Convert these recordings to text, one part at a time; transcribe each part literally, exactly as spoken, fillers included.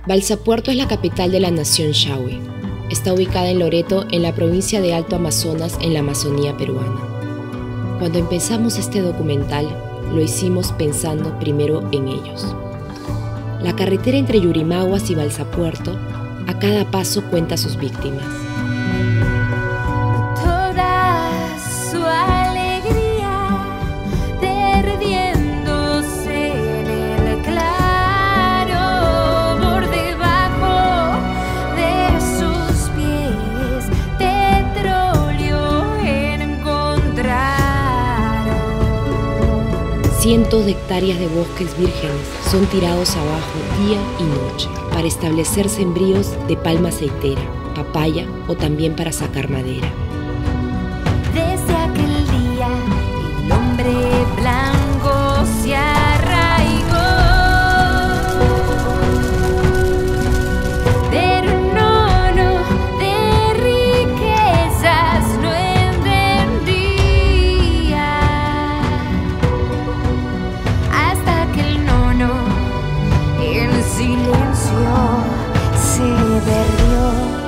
Balsapuerto es la capital de la nación Shawi. Está ubicada en Loreto, en la provincia de Alto Amazonas, en la Amazonía peruana. Cuando empezamos este documental, lo hicimos pensando primero en ellos. La carretera entre Yurimaguas y Balsapuerto, a cada paso cuenta sus víctimas. Toda su alegría perdiéndose en el claro, por debajo de sus pies, petróleo encontraron. Cientos de hectáreas de bosques vírgenes son tirados abajo día y noche para establecer sembríos de palma aceitera, papaya o también para sacar madera. Desde aquel día el hombre blanco se arraigó, pero no, no, de riquezas no entendía, hasta que el nono en silencio se perdió.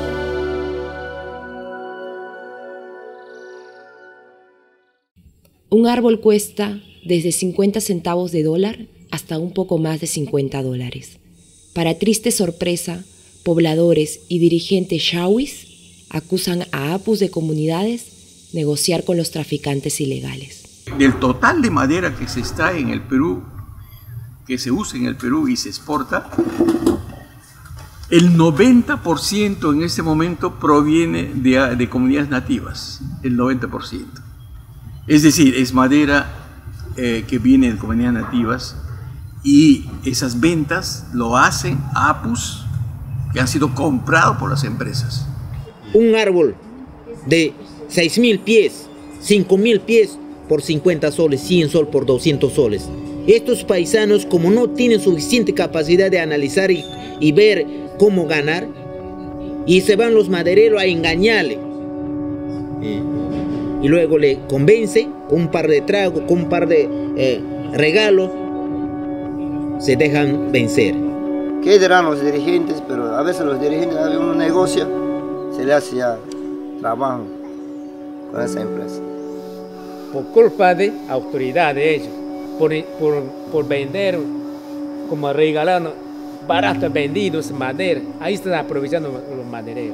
Un árbol cuesta desde cincuenta centavos de dólar hasta un poco más de cincuenta dólares. Para triste sorpresa, pobladores y dirigentes shawis acusan a apus de comunidades negociar con los traficantes ilegales. Del total de madera que se extrae en el Perú, que se usa en el Perú y se exporta, el noventa por ciento en este momento proviene de, de comunidades nativas, el noventa por ciento. Es decir, es madera eh, que viene de comunidades nativas y esas ventas lo hacen apus que han sido comprados por las empresas. Un árbol de seis mil pies, cinco mil pies por cincuenta soles, cien soles por doscientos soles. Estos paisanos, como no tienen suficiente capacidad de analizar y, y ver cómo ganar, y se van los madereros a engañarle. Eh. Y luego le convence con un par de tragos, con un par de eh, regalos, se dejan vencer. ¿Qué dirán los dirigentes? Pero a veces los dirigentes, a veces uno negocia, se le hace ya trabajo con esa empresa. Por culpa de autoridad de ellos, por, por, por vender, como regalando barato vendidos madera, ahí están aprovechando los madereros.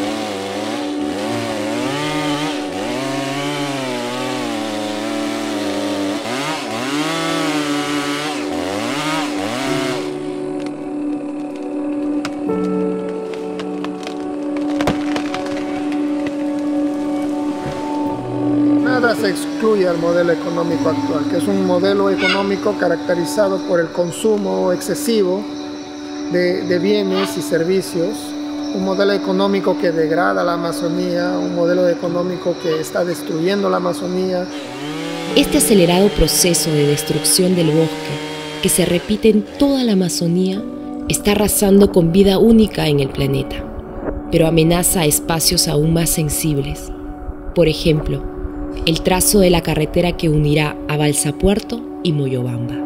Nada se excluye al modelo económico actual, que es un modelo económico caracterizado por el consumo excesivo de, de bienes y servicios, un modelo económico que degrada la Amazonía, un modelo económico que está destruyendo la Amazonía. Este acelerado proceso de destrucción del bosque, que se repite en toda la Amazonía, está arrasando con vida única en el planeta, pero amenaza a espacios aún más sensibles. Por ejemplo, el trazo de la carretera que unirá a Balsapuerto y Moyobamba.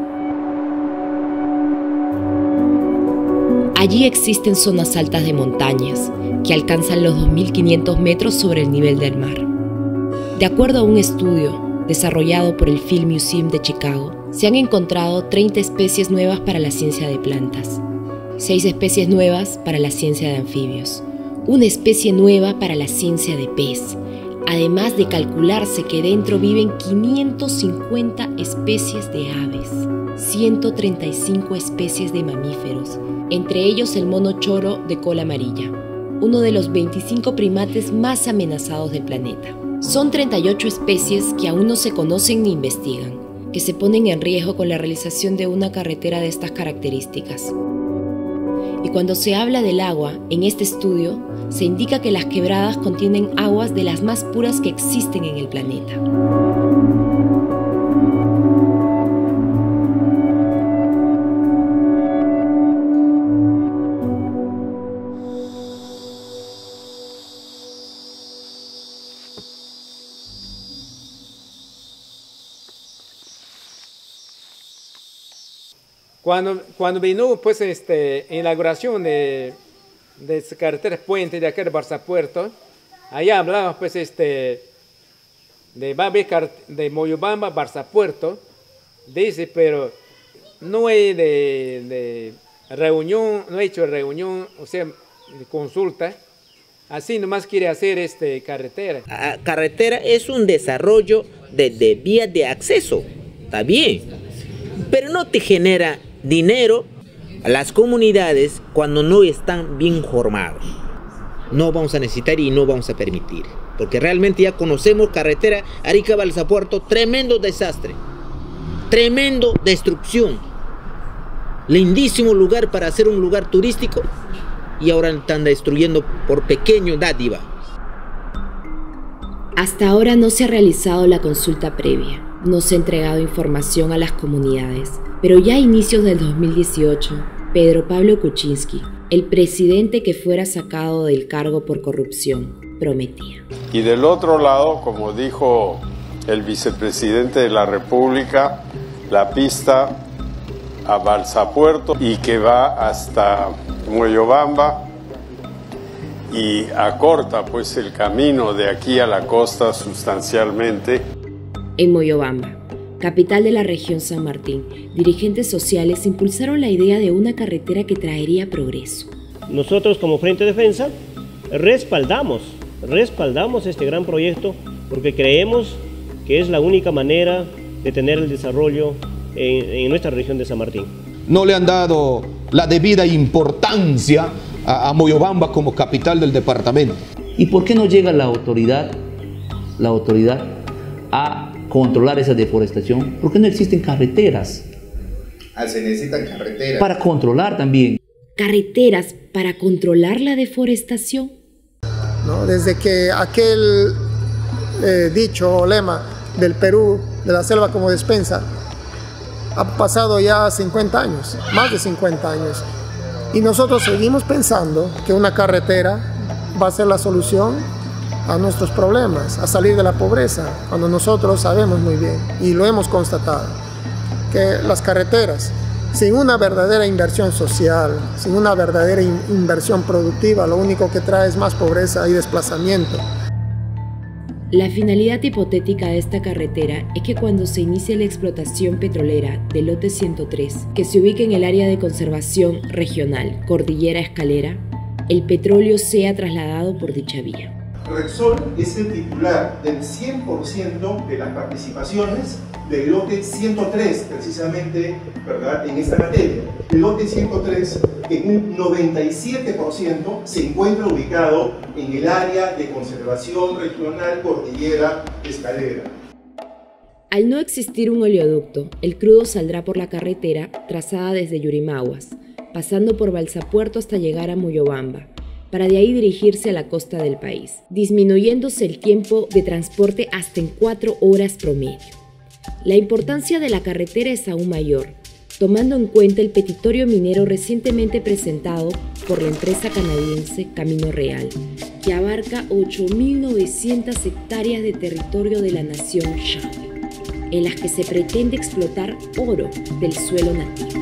Allí existen zonas altas de montañas que alcanzan los dos mil quinientos metros sobre el nivel del mar. De acuerdo a un estudio desarrollado por el Field Museum de Chicago, se han encontrado treinta especies nuevas para la ciencia de plantas, seis especies nuevas para la ciencia de anfibios, una especie nueva para la ciencia de pez, además de calcularse que dentro viven quinientas cincuenta especies de aves, ciento treinta y cinco especies de mamíferos, entre ellos el mono choro de cola amarilla, uno de los veinticinco primates más amenazados del planeta. Son treinta y ocho especies que aún no se conocen ni investigan, que se ponen en riesgo con la realización de una carretera de estas características. Y cuando se habla del agua, en este estudio, se indica que las quebradas contienen aguas de las más puras que existen en el planeta. Cuando, cuando vino pues este inauguración de, de esa carretera puente de aquel de Balsa Puerto, allá hablamos pues este de, de Moyobamba a Balsa Puerto, dice, pero no hay de, de reunión, no he hecho reunión, o sea, de consulta, así nomás quiere hacer este carretera. La carretera es un desarrollo de, de vías de acceso, está bien, pero no te genera dinero a las comunidades cuando no están bien formados. No vamos a necesitar y no vamos a permitir, porque realmente ya conocemos carretera Arica-Balsa Puerto, tremendo desastre, tremendo destrucción, lindísimo lugar para hacer un lugar turístico y ahora están destruyendo por pequeño dádiva. Hasta ahora no se ha realizado la consulta previa, no se ha entregado información a las comunidades, pero ya a inicios del dos mil dieciocho, Pedro Pablo Kuczynski, el presidente que fuera sacado del cargo por corrupción, prometía. Y del otro lado, como dijo el vicepresidente de la República, la pista a Balsa Puerto y que va hasta Moyobamba y acorta pues el camino de aquí a la costa sustancialmente. En Moyobamba, capital de la región San Martín, dirigentes sociales impulsaron la idea de una carretera que traería progreso. Nosotros como Frente de Defensa respaldamos, respaldamos este gran proyecto porque creemos que es la única manera de tener el desarrollo en, en nuestra región de San Martín. No le han dado la debida importancia a, a Moyobamba como capital del departamento. ¿Y por qué no llega la autoridad, la autoridad a controlar esa deforestación? Porque no existen carreteras. Ah, se necesitan carreteras. Para controlar también. ¿Carreteras para controlar la deforestación? ¿No? Desde que aquel eh, dicho o lema del Perú, de la selva como despensa, ha pasado ya cincuenta años, más de cincuenta años. Y nosotros seguimos pensando que una carretera va a ser la solución a nuestros problemas, a salir de la pobreza, cuando nosotros sabemos muy bien, y lo hemos constatado, que las carreteras, sin una verdadera inversión social, sin una verdadera in- inversión productiva, lo único que trae es más pobreza y desplazamiento. La finalidad hipotética de esta carretera es que cuando se inicie la explotación petrolera del lote ciento tres, que se ubica en el área de conservación regional Cordillera Escalera, el petróleo sea trasladado por dicha vía. Repsol es el titular del cien por ciento de las participaciones del lote ciento tres, precisamente, ¿verdad?, en esta materia. El lote ciento tres, en un noventa y siete por ciento, se encuentra ubicado en el área de conservación regional Cordillera Escalera. Al no existir un oleoducto, el crudo saldrá por la carretera trazada desde Yurimaguas, pasando por Balsa Puerto hasta llegar a Moyobamba, para de ahí dirigirse a la costa del país, disminuyéndose el tiempo de transporte hasta en cuatro horas promedio. La importancia de la carretera es aún mayor, tomando en cuenta el petitorio minero recientemente presentado por la empresa canadiense Camino Real, que abarca ocho mil novecientas hectáreas de territorio de la nación Shawi, en las que se pretende explotar oro del suelo nativo.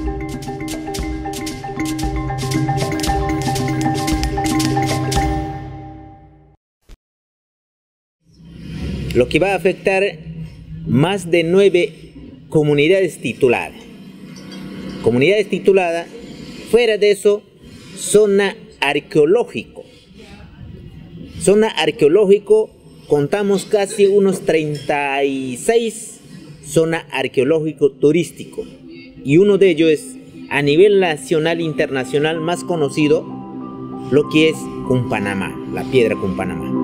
Lo que va a afectar más de nueve comunidades tituladas. Comunidades tituladas, fuera de eso, zona arqueológico. Zona arqueológico, contamos casi unos treinta y seis zona arqueológico turístico. Y uno de ellos es, a nivel nacional e internacional, más conocido, lo que es Cumpanamá, la piedra Cumpanamá.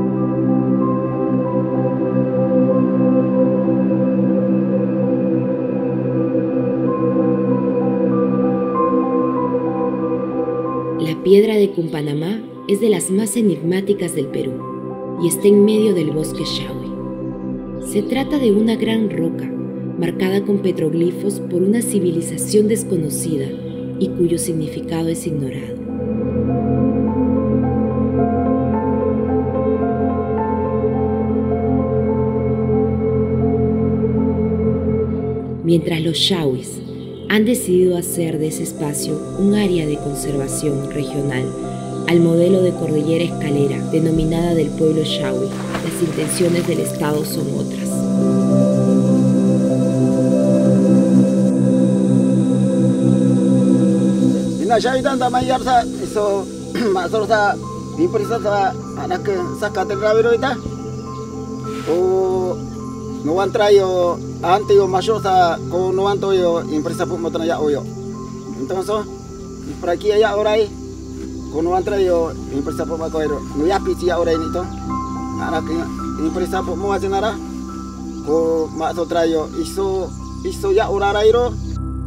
La piedra de Cumpanamá es de las más enigmáticas del Perú y está en medio del bosque Shawi. Se trata de una gran roca marcada con petroglifos por una civilización desconocida y cuyo significado es ignorado. Mientras los Shawis han decidido hacer de ese espacio un área de conservación regional, al modelo de cordillera escalera, denominada del pueblo Shawi. Las intenciones del Estado son otras. No van trayo ante yo mayor sa con no van yo empresa pun motor ya oyo. Entonces, por aquí allá ahora ahí con no van trayo empresa pun motor no ya pichi ahora ini to. Ara que empresa pun mo hacer nada. Ko maso trayo iso iso ya ahora ahí ro.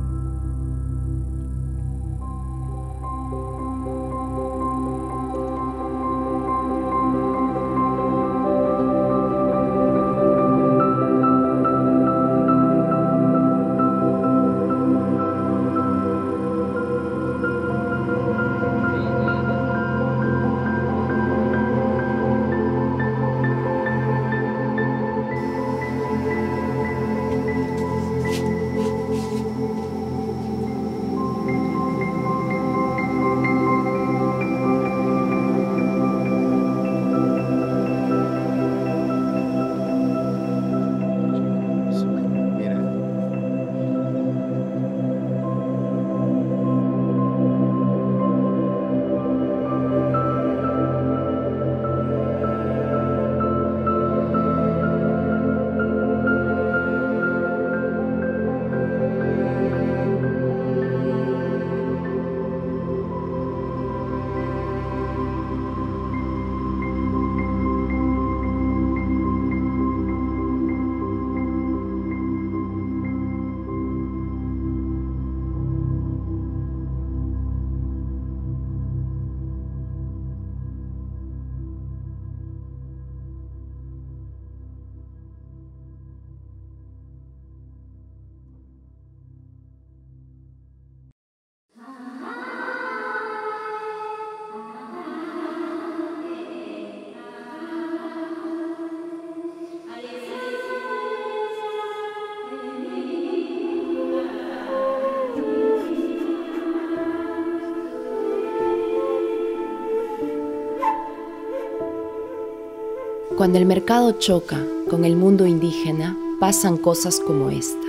Cuando el mercado choca con el mundo indígena, pasan cosas como esta.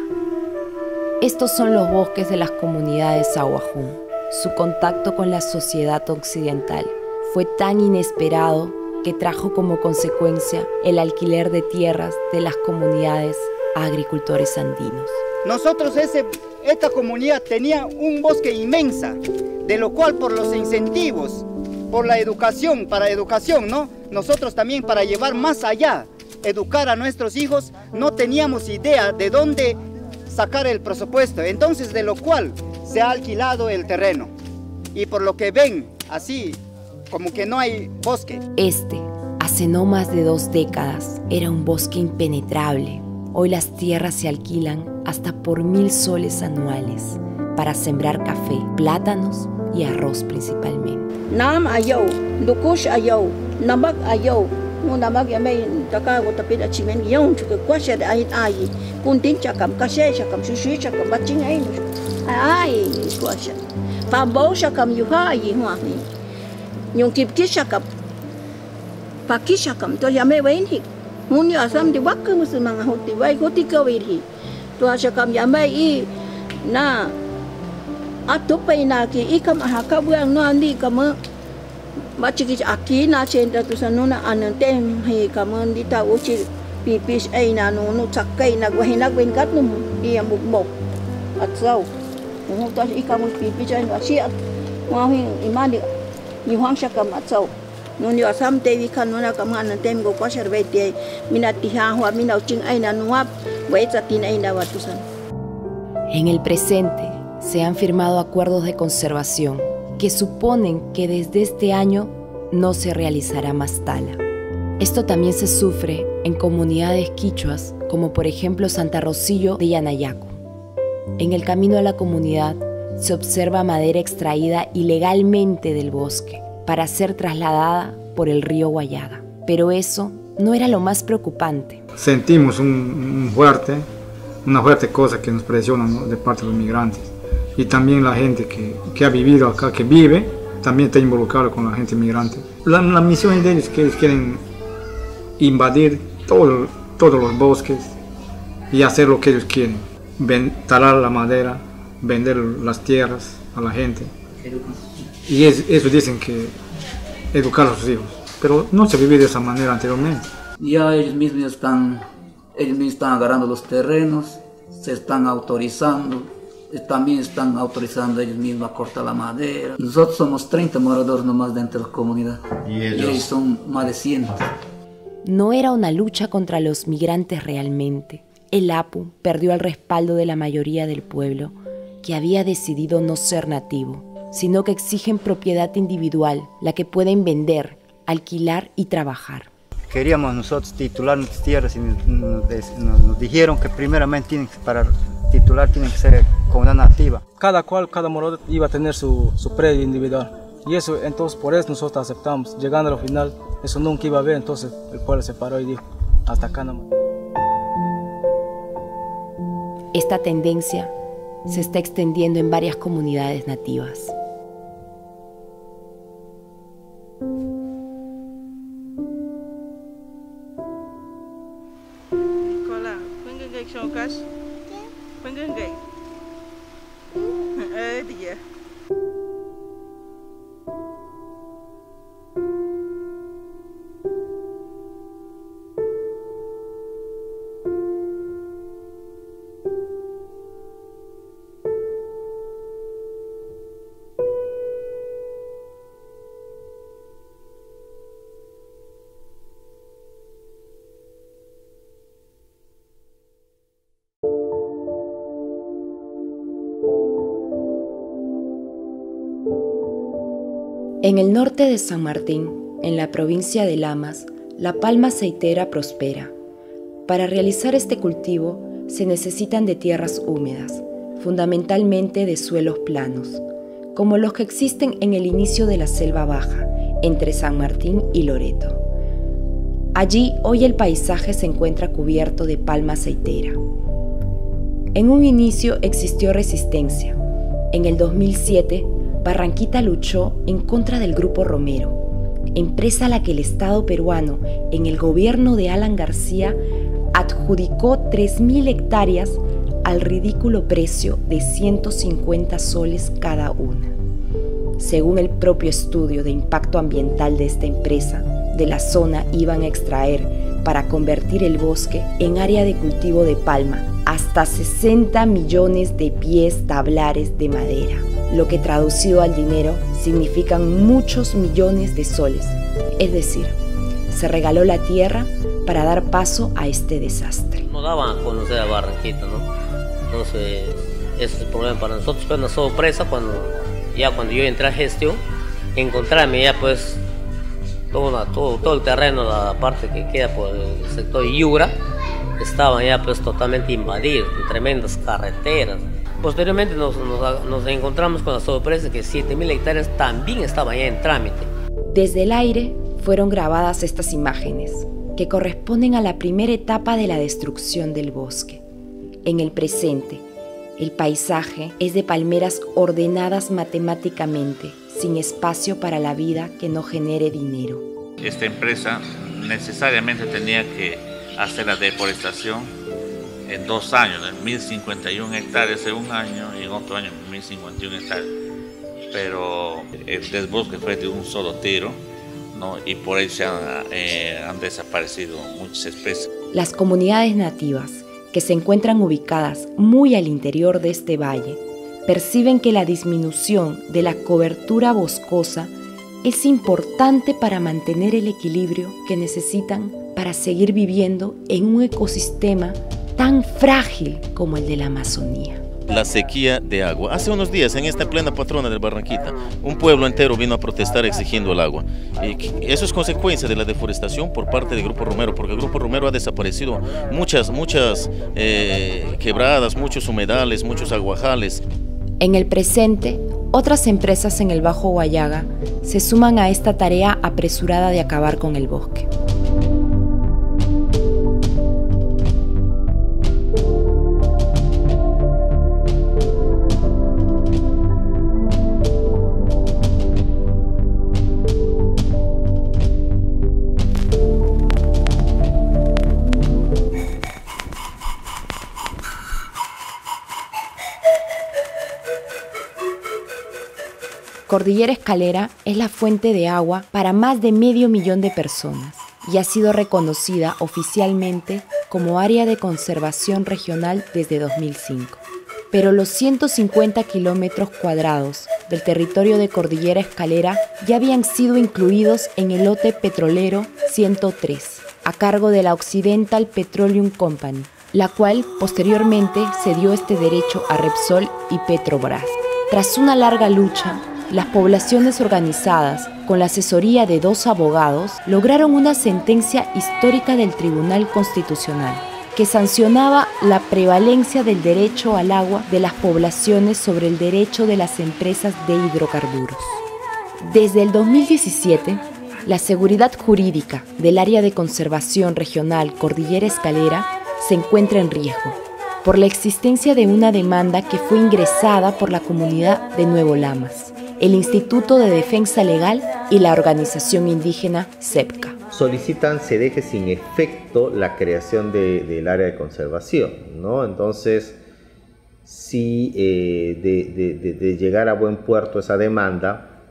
Estos son los bosques de las comunidades Awajún. Su contacto con la sociedad occidental fue tan inesperado que trajo como consecuencia el alquiler de tierras de las comunidades a agricultores andinos. Nosotros, ese, esta comunidad tenía un bosque inmensa, de lo cual por los incentivos, por la educación, para educación, ¿no? Nosotros también para llevar más allá, educar a nuestros hijos, no teníamos idea de dónde sacar el presupuesto. Entonces, de lo cual se ha alquilado el terreno. Y por lo que ven, así, como que no hay bosque. Este, hace no más de dos décadas, era un bosque impenetrable. Hoy las tierras se alquilan hasta por mil soles anuales para sembrar café, plátanos y arroz principalmente. Nam ayaw, dukush ayaw, nabag ayaw, no nabag yamay takago tapid at simen yaw, chuka kwasya de ahit ayi, kuntin chakam kashe chakam shushui chakam baching ay no, ay kwasya, pabaw chakam yuha ayi huani, yung kipki chakam, paki chakam to yamay wainhi, muni asam di wakka musu mga hoti wai hoti kawirhi, to chakam yamay i na atupay na ki ikam ahakabuang no andi kama machiki aki na chenda tu sanuna anantem hi kama di ta uchi pipis ay na no no sakay nagwahinag wengkat no iya mukmok at saw no ta ikam pipis ay no si at wahin imani ni huang siya kam at saw no ni asam te wi kan no na kama anantem go kwa serbete minati ha wa minauching ay na nuap wait sa tin ay na watusan. En el presente se han firmado acuerdos de conservación que suponen que desde este año no se realizará más tala. Esto también se sufre en comunidades quichuas, como por ejemplo Santa Rosillo de Yanayacu. En el camino a la comunidad se observa madera extraída ilegalmente del bosque para ser trasladada por el río Guayaga. Pero eso no era lo más preocupante. Sentimos un, un fuerte, una fuerte cosa que nos presiona, ¿no?, de parte de los migrantes. y también la gente que, que ha vivido acá, que vive, también está involucrado con la gente migrante. La, la misión de ellos es que ellos quieren invadir todo, todos los bosques y hacer lo que ellos quieren, ven, talar la madera, vender las tierras a la gente. Y es, eso dicen que educar a sus hijos, pero no se vivía de esa manera anteriormente. Ya ellos mismos están, ellos mismos están agarrando los terrenos, se están autorizando, también están autorizando ellos mismos a cortar la madera. Nosotros somos treinta moradores nomás dentro de la comunidad y ellos, y ellos son más de cien. No era una lucha contra los migrantes realmente. El Apu perdió el respaldo de la mayoría del pueblo, que había decidido no ser nativo, sino que exigen propiedad individual, la que pueden vender, alquilar y trabajar. Queríamos nosotros titular nuestras tierras y nos, nos, nos dijeron que primeramente tienen que, para titular tienen que ser comunidad nativa. Cada cual, cada morador iba a tener su, su predio individual. Y eso, entonces por eso nosotros aceptamos. Llegando al final, eso nunca iba a haber, entonces el pueblo se paró y dijo, hasta acá nomás. Esta tendencia se está extendiendo en varias comunidades nativas. En el norte de San Martín, en la provincia de Lamas, la palma aceitera prospera. Para realizar este cultivo se necesitan de tierras húmedas, fundamentalmente de suelos planos, como los que existen en el inicio de la selva baja, entre San Martín y Loreto. Allí hoy el paisaje se encuentra cubierto de palma aceitera. En un inicio existió resistencia. En el dos mil siete, Barranquita luchó en contra del Grupo Romero, empresa a la que el Estado peruano, en el gobierno de Alan García, adjudicó tres mil hectáreas al ridículo precio de ciento cincuenta soles cada una. Según el propio estudio de impacto ambiental de esta empresa, de la zona iban a extraer, para convertir el bosque en área de cultivo de palma, hasta sesenta millones de pies tablares de madera, lo que traducido al dinero significan muchos millones de soles. Es decir, se regaló la tierra para dar paso a este desastre. No daban a conocer a Barranquita, ¿no? Entonces, ese es el problema para nosotros. Fue una sorpresa cuando, ya cuando yo entré a gestión, encontrarme ya pues todo, una, todo, todo el terreno, la parte que queda por el sector de Yura, estaban ya pues totalmente invadidos, tremendas carreteras. Posteriormente nos, nos, nos encontramos con la sorpresa que siete mil hectáreas también estaban ya en trámite. Desde el aire fueron grabadas estas imágenes, que corresponden a la primera etapa de la destrucción del bosque. En el presente, el paisaje es de palmeras ordenadas matemáticamente, sin espacio para la vida que no genere dinero. Esta empresa necesariamente tenía que hacer la deforestación en dos años, en mil cincuenta y una hectáreas en un año y en otro año mil cincuenta y una hectáreas. Pero el desbosque fue de un solo tiro, ¿no? Y por eso han, eh, han desaparecido muchas especies. Las comunidades nativas, que se encuentran ubicadas muy al interior de este valle, perciben que la disminución de la cobertura boscosa es importante para mantener el equilibrio que necesitan para seguir viviendo en un ecosistema tan frágil como el de la Amazonía. La sequía de agua. Hace unos días, en esta plena patrona de Barranquita, un pueblo entero vino a protestar exigiendo el agua. Y eso es consecuencia de la deforestación por parte del Grupo Romero, porque el Grupo Romero ha desaparecido muchas, muchas eh, quebradas, muchos humedales, muchos aguajales. En el presente, otras empresas en el Bajo Guayaga se suman a esta tarea apresurada de acabar con el bosque. Cordillera Escalera es la fuente de agua para más de medio millón de personas y ha sido reconocida oficialmente como área de conservación regional desde dos mil cinco. Pero los ciento cincuenta kilómetros cuadrados del territorio de Cordillera Escalera ya habían sido incluidos en el lote petrolero ciento tres, a cargo de la Occidental Petroleum Company, la cual posteriormente cedió este derecho a Repsol y Petrobras. Tras una larga lucha, las poblaciones organizadas, con la asesoría de dos abogados, lograron una sentencia histórica del Tribunal Constitucional que sancionaba la prevalencia del derecho al agua de las poblaciones sobre el derecho de las empresas de hidrocarburos. Desde el dos mil diecisiete, la seguridad jurídica del Área de Conservación Regional Cordillera Escalera se encuentra en riesgo por la existencia de una demanda que fue ingresada por la comunidad de Nuevo Lamas, el Instituto de Defensa Legal y la organización indígena SEPCA. Solicitan se deje sin efecto la creación de, del área de conservación, ¿no? Entonces, si eh, de, de, de, de llegar a buen puerto esa demanda,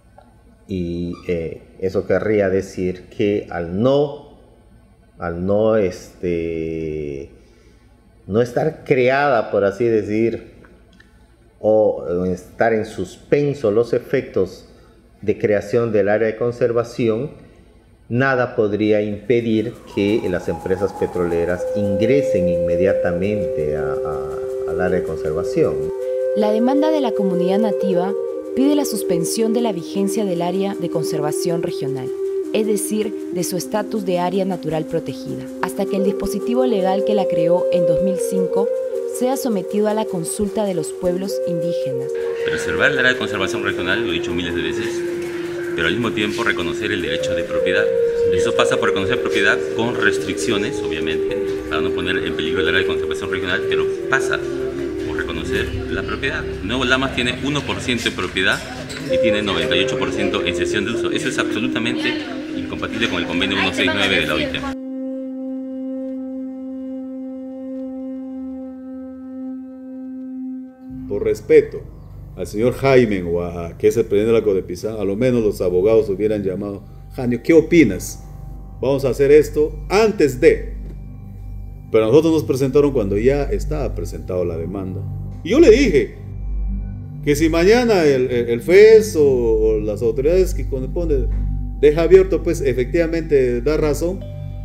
y eh, eso querría decir que al no, al no, este, no estar creada, por así decir, o estar en suspenso los efectos de creación del área de conservación, nada podría impedir que las empresas petroleras ingresen inmediatamente a, a, al área de conservación. La demanda de la comunidad nativa pide la suspensión de la vigencia del área de conservación regional, es decir, de su estatus de área natural protegida, hasta que el dispositivo legal que la creó en dos mil cinco sea sometido a la consulta de los pueblos indígenas. Preservar el área de conservación regional, lo he dicho miles de veces, pero al mismo tiempo reconocer el derecho de propiedad. Eso pasa por reconocer propiedad con restricciones, obviamente, para no poner en peligro el área de conservación regional, pero pasa por reconocer la propiedad. Nuevo Lamas tiene uno por ciento de propiedad y tiene noventa y ocho por ciento en cesión de uso. Eso es absolutamente incompatible con el convenio ciento sesenta y nueve de la O I T. Por respeto al señor Jaime o a que es el presidente de la Codepizán, a lo menos los abogados hubieran llamado: Janio, ¿qué opinas? Vamos a hacer esto antes de. Pero a nosotros nos presentaron cuando ya estaba presentada la demanda. Y yo le dije que si mañana el, el, el F E S o, o las autoridades que corresponden deja abierto, pues efectivamente da razón.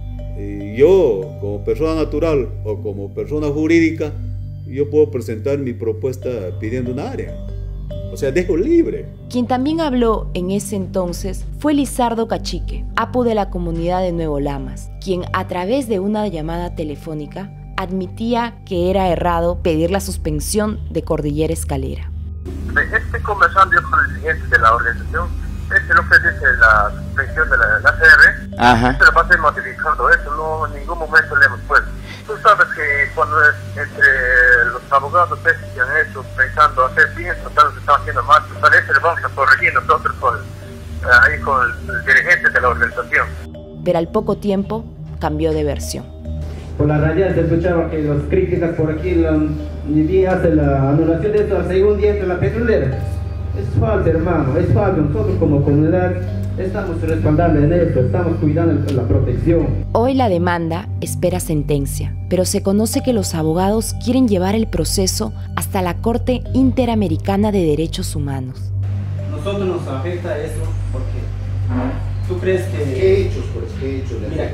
Y yo, como persona natural o como persona jurídica, yo puedo presentar mi propuesta pidiendo un área. O sea, dejo libre. Quien también habló en ese entonces fue Lizardo Cachique, apu de la comunidad de Nuevo Lamas, quien a través de una llamada telefónica admitía que era errado pedir la suspensión de Cordillera Escalera. Estoy conversando yo con el siguiente de la organización, este lo que dice la suspensión de la, la C R, Ajá. pero va a ser modificando eso, no en ningún momento le hemos puesto. Tú sabes que cuando es entre los abogados que han hecho pensando hacer bien, total se están haciendo mal, tal vez le vamos a corregir nosotros con, ahí con el dirigente de la organización. Pero al poco tiempo cambió de versión. Por la raya se escuchaba que las críticas por aquí, la, ni bien hace la anulación de esto al segundo día de la petrolera. Es falso, hermano, es falso. Nosotros como comunidad estamos respaldando en esto, estamos cuidando la protección. Hoy la demanda espera sentencia, pero se conoce que los abogados quieren llevar el proceso hasta la Corte Interamericana de Derechos Humanos. Nosotros nos afecta eso porque tú crees que... ¿Qué hechos, pues? ¿Qué hechos? Mira,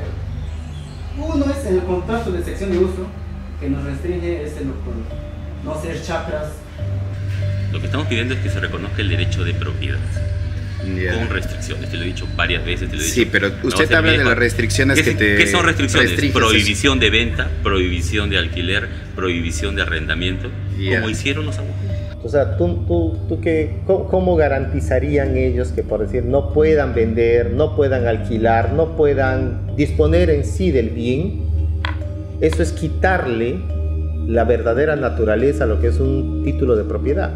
uno es el contrato de sección de uso que nos restringe, es el no hacer chacras. Lo que estamos pidiendo es que se reconozca el derecho de propiedad. Yeah. Con restricciones, te lo he dicho varias veces. Te lo he sí, dicho. pero usted habla de las restricciones que te... ¿Qué son restricciones? Prohibición eso? de venta, prohibición de alquiler, prohibición de arrendamiento, yeah. como hicieron los abogados. O sea, ¿tú, tú, tú qué, cómo, ¿cómo garantizarían ellos que, por decir, no puedan vender, no puedan alquilar, no puedan disponer en sí del bien? Eso es quitarle la verdadera naturaleza a lo que es un título de propiedad.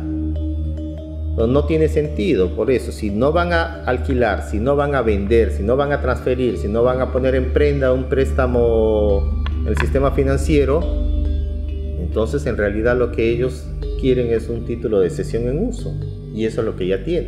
No tiene sentido. Por eso, si no van a alquilar, si no van a vender, si no van a transferir, si no van a poner en prenda un préstamo en el sistema financiero, entonces en realidad lo que ellos quieren es un título de cesión en uso, y eso es lo que ya tienen.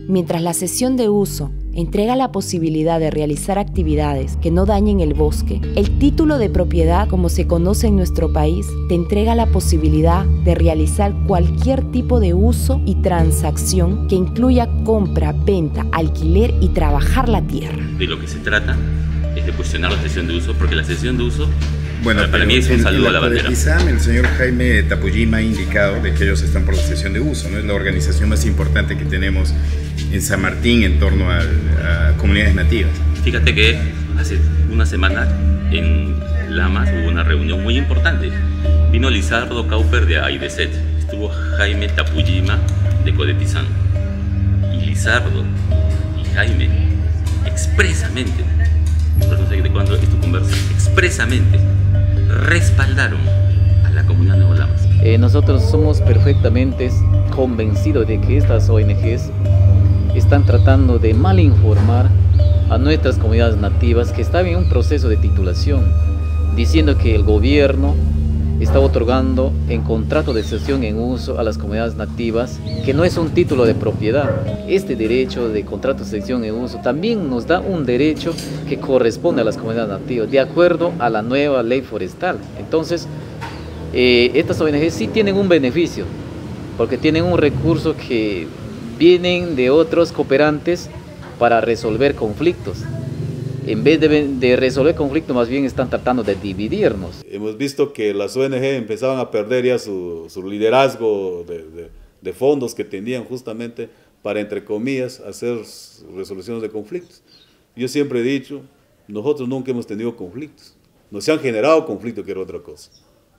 Mientras la cesión de uso entrega la posibilidad de realizar actividades que no dañen el bosque, el título de propiedad, como se conoce en nuestro país, te entrega la posibilidad de realizar cualquier tipo de uso y transacción que incluya compra, venta, alquiler y trabajar la tierra. De lo que se trata es de cuestionar la cesión de uso, porque la cesión de uso, bueno, para, para mí es un saludo a la bandera. Codepizam, el señor Jaime Tapujima ha indicado de que ellos están por la cesión de uso, ¿no? Es la organización más importante que tenemos en San Martín en torno a, a comunidades nativas. Fíjate que hace una semana en Lamas hubo una reunión muy importante. Vino Lizardo Cauper de AIDESET, estuvo Jaime Tapujima de Codepizam. Y Lizardo y Jaime expresamente, no sé de cuándo esto conversa, expresamente respaldaron a la comunidad Nuevo Lamas. Eh, nosotros somos perfectamente convencidos de que estas O N Ges están tratando de malinformar a nuestras comunidades nativas que están en un proceso de titulación, diciendo que el gobierno está otorgando en contrato de cesión en uso a las comunidades nativas, que no es un título de propiedad. Este derecho de contrato de cesión en uso también nos da un derecho que corresponde a las comunidades nativas, de acuerdo a la nueva ley forestal. Entonces, eh, estas O N Ges sí tienen un beneficio, porque tienen un recurso que vienen de otros cooperantes para resolver conflictos. En vez de, de resolver conflictos, más bien están tratando de dividirnos. Hemos visto que las O N G empezaban a perder ya su, su liderazgo de, de, de fondos que tenían justamente para, entre comillas, hacer resoluciones de conflictos. Yo siempre he dicho, nosotros nunca hemos tenido conflictos. Nos se han generado conflictos, que era otra cosa.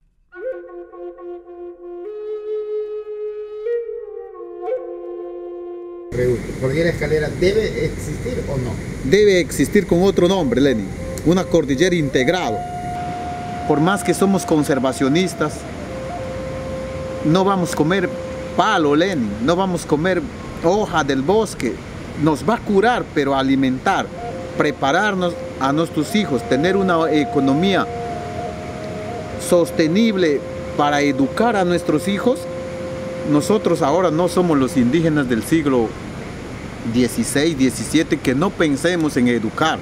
¿Cordillera Escalera debe existir o no? Debe existir con otro nombre, Lenin, una cordillera integrada. Por más que somos conservacionistas, no vamos a comer palo, Lenin, no vamos a comer hoja del bosque. Nos va a curar, pero alimentar, prepararnos a nuestros hijos, tener una economía sostenible para educar a nuestros hijos. Nosotros ahora no somos los indígenas del siglo dieciséis, diecisiete, que no pensemos en educar.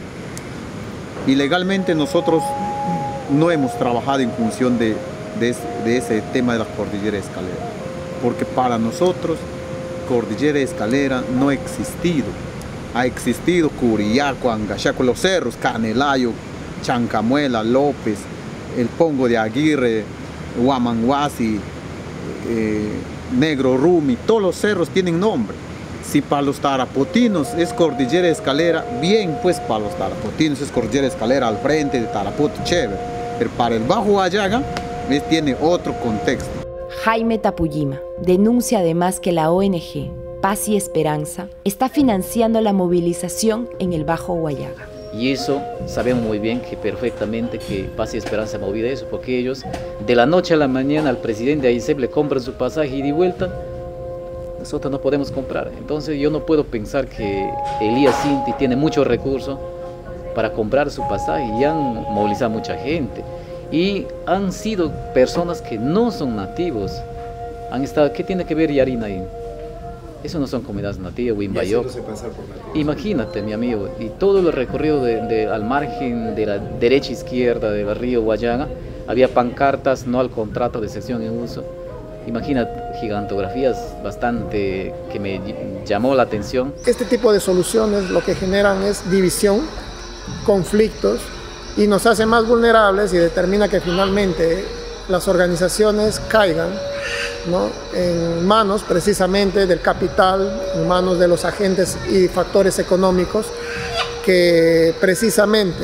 Y legalmente nosotros no hemos trabajado en función de, de, de ese tema de la cordillera escalera. Porque para nosotros, cordillera escalera no ha existido. Ha existido Curiaco, Angachaco, los cerros, Canelayo, Chancamuela, López, el Pongo de Aguirre, Huamanguasi, eh, Negro Rumi, todos los cerros tienen nombre. Si para los tarapotinos es cordillera escalera, bien, pues para los tarapotinos es cordillera escalera al frente de Tarapoto, chévere. Pero para el Bajo Huallaga es, tiene otro contexto. Jaime Tapujima denuncia además que la O N G Paz y Esperanza está financiando la movilización en el Bajo Huallaga. Y eso sabemos muy bien que perfectamente que Paz y Esperanza movía de eso, porque ellos de la noche a la mañana al presidente AICEP le compran su pasaje y de vuelta. Nosotros no podemos comprar. Entonces yo no puedo pensar que Elías Sinti tiene muchos recursos para comprar su pasaje y han movilizado mucha gente. Y han sido personas que no son nativos. Han estado, ¿qué tiene que ver Yarina ahí? Eso no son comunidades nativas, Wimbayoc. Imagínate, mi amigo, y todo el recorrido de, de, al margen de la derecha izquierda del río Huallaga, había pancartas no al contrato de cesión en uso. Imagina gigantografías bastante que me llamó la atención. Este tipo de soluciones lo que generan es división, conflictos, y nos hace más vulnerables y determina que finalmente las organizaciones caigan, ¿no?, en manos precisamente del capital, en manos de los agentes y factores económicos que precisamente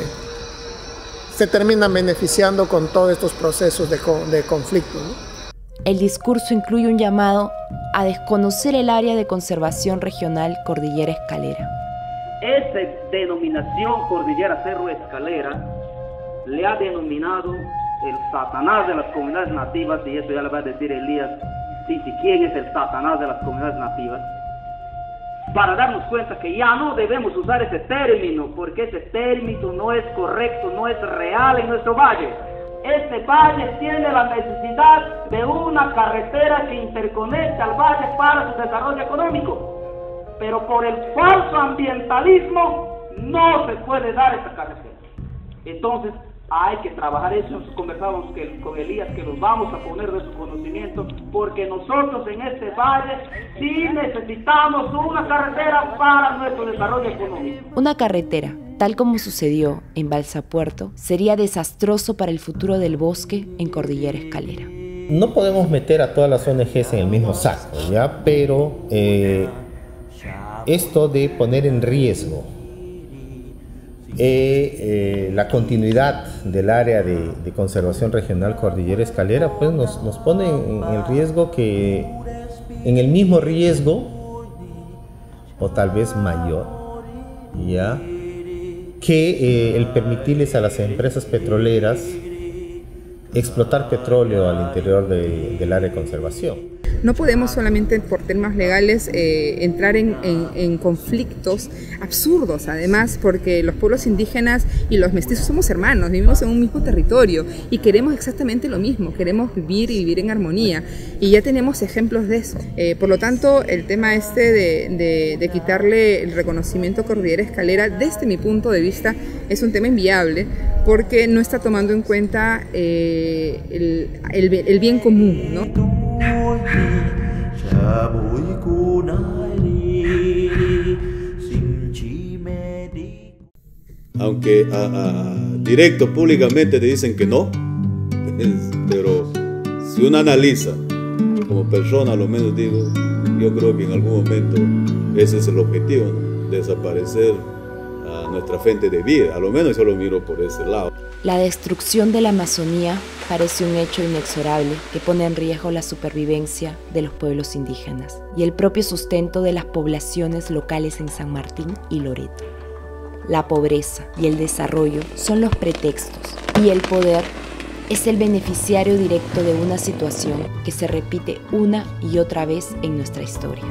se terminan beneficiando con todos estos procesos de, de conflicto, ¿no? El discurso incluye un llamado a desconocer el área de conservación regional Cordillera Escalera. Esta denominación Cordillera Cerro Escalera le ha denominado el Satanás de las comunidades nativas, y eso ya le va a decir Elías Sinti quién es el Satanás de las comunidades nativas, para darnos cuenta que ya no debemos usar ese término, porque ese término no es correcto, no es real en nuestro valle. Este valle tiene la necesidad de una carretera que interconecte al valle para su desarrollo económico. pero por el falso ambientalismo no se puede dar esta carretera. Entonces hay que trabajar eso. Conversamos que, con Elías que nos vamos a poner de su conocimiento, porque nosotros en este valle sí necesitamos una carretera para nuestro desarrollo económico. Una carretera, tal como sucedió en Balsapuerto, sería desastroso para el futuro del bosque en Cordillera Escalera. No podemos meter a todas las O N Ges en el mismo saco, ¿ya? Pero eh, esto de poner en riesgo Eh, eh, la continuidad del área de, de conservación regional Cordillera Escalera, pues nos, nos pone en, en el riesgo que, en el mismo riesgo, o tal vez mayor, ya, que eh, el permitirles a las empresas petroleras explotar petróleo al interior de, del área de conservación. No podemos solamente por temas legales eh, entrar en, en, en conflictos absurdos, además, porque los pueblos indígenas y los mestizos somos hermanos, vivimos en un mismo territorio y queremos exactamente lo mismo, queremos vivir y vivir en armonía, y ya tenemos ejemplos de eso. Eh, por lo tanto, el tema este de, de, de quitarle el reconocimiento a Cordillera Escalera, desde mi punto de vista, es un tema inviable, porque no está tomando en cuenta eh, el, el, el bien común, ¿no? Aunque a, a, directo públicamente te dicen que no, pero si uno analiza como persona, a lo menos digo, yo creo que en algún momento ese es el objetivo, ¿no? Desaparecer a nuestra fuente de vida, a lo menos yo lo miro por ese lado. La destrucción de la Amazonía parece un hecho inexorable que pone en riesgo la supervivencia de los pueblos indígenas y el propio sustento de las poblaciones locales en San Martín y Loreto. La pobreza y el desarrollo son los pretextos, y el poder es el beneficiario directo de una situación que se repite una y otra vez en nuestra historia.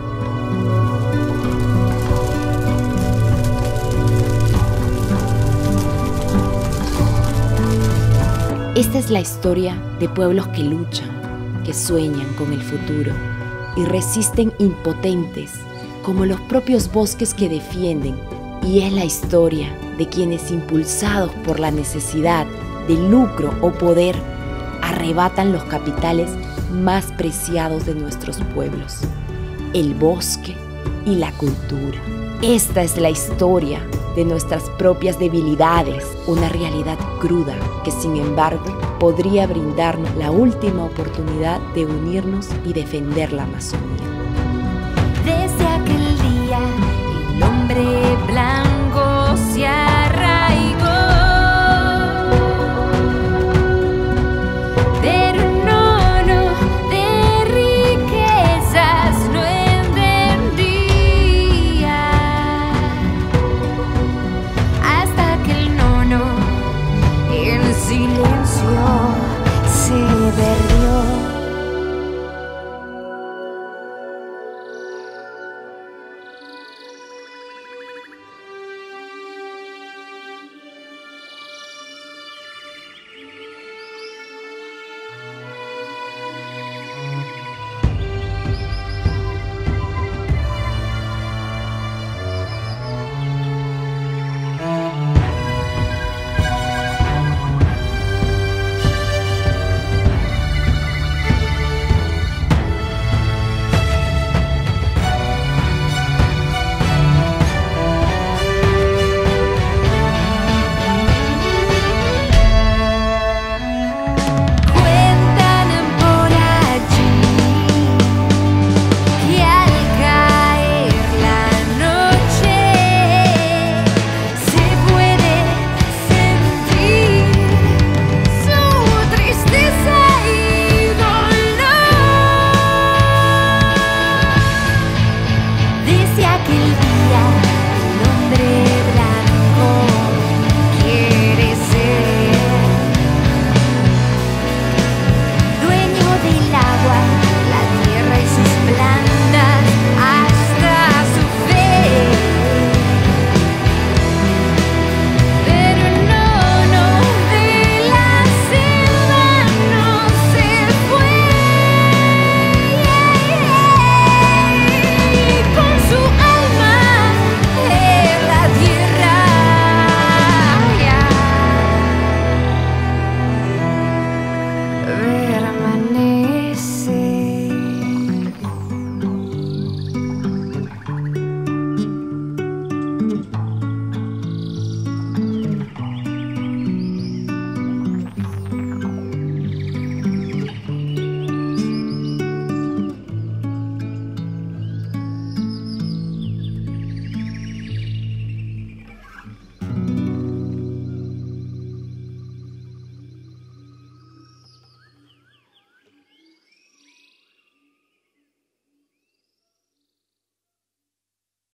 Esta es la historia de pueblos que luchan, que sueñan con el futuro y resisten impotentes como los propios bosques que defienden, y es la historia de quienes, impulsados por la necesidad de lucro o poder, arrebatan los capitales más preciados de nuestros pueblos, el bosque y la cultura. Esta es la historia de nuestras propias debilidades, una realidad cruda que, sin embargo, podría brindarnos la última oportunidad de unirnos y defender la Amazonía.